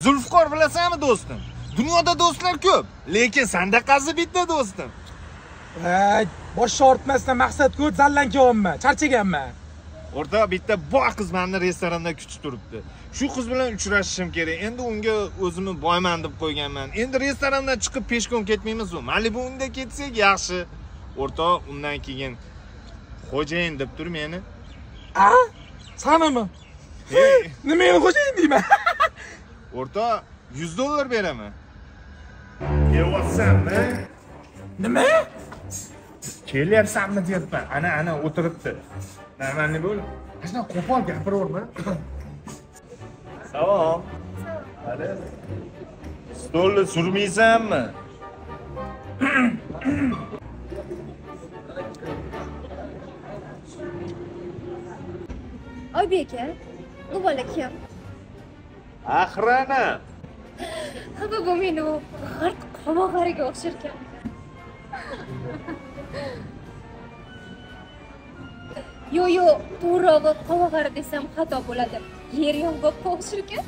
Zulfiqor bilasanmi do'stim? Dunyoda do'stlar ko'p, lekin sandaqasi bitta do'stim. Bosh ortmasdan maqsad ko'p, zallankyapman, charchaganman. O'rta bitta boy qiz meni restoranda kutib turibdi. Shu qiz bilan uchrashishim kerak. Endi unga o'zimni boyman deb qo'yganman. Endi restorandan chiqib peshkom ketmaymizmi? Malibunda ketsak yaxshi. O'rta undan keyin xo'jayin deb tur meni. Sanimi? Nima meni xo'jayin deyman? O'rta $100 beraman. Kelyapsanmi? Nima? Kelyapsanmi deyapman. Ana o'tiribdi. Nima bo'l? Qachon qo'pol gapiraverma. Salom. Hadi. Stolni surmaysanmi? Oybek aka, bu bola kim? Axrana. Bu meni g'irt qovog'ariga o'xsharkan. Yo, to'g'rirog'i qovog'ari desam xato bo'ladi. Yer yong'oqqa o'xsharkan.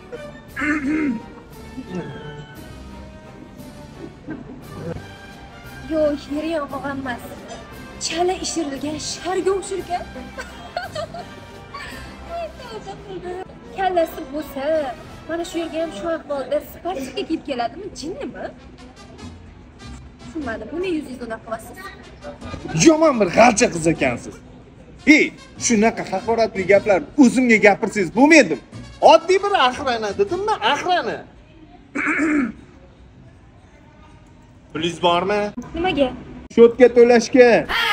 Yo, yer yong'oq emas. Chala ishirilgan sharga o'xsharkan. Kallasi bo'lsa, mana shu yerga ham shu ahvolda sportga kelib keladimi, jinnimi? Tushunmadim, buni yuzingiz unaqa qilasiz. Yomon bir g'alcha qiz ekansiz. Shunaqa haqoratli gaplar o'zimga gapirsangiz bo'lmaydi. Oddiy bir axrana dedimmi? Axrana. Pulingiz bormi? Nimaga? Shotga to'lashga.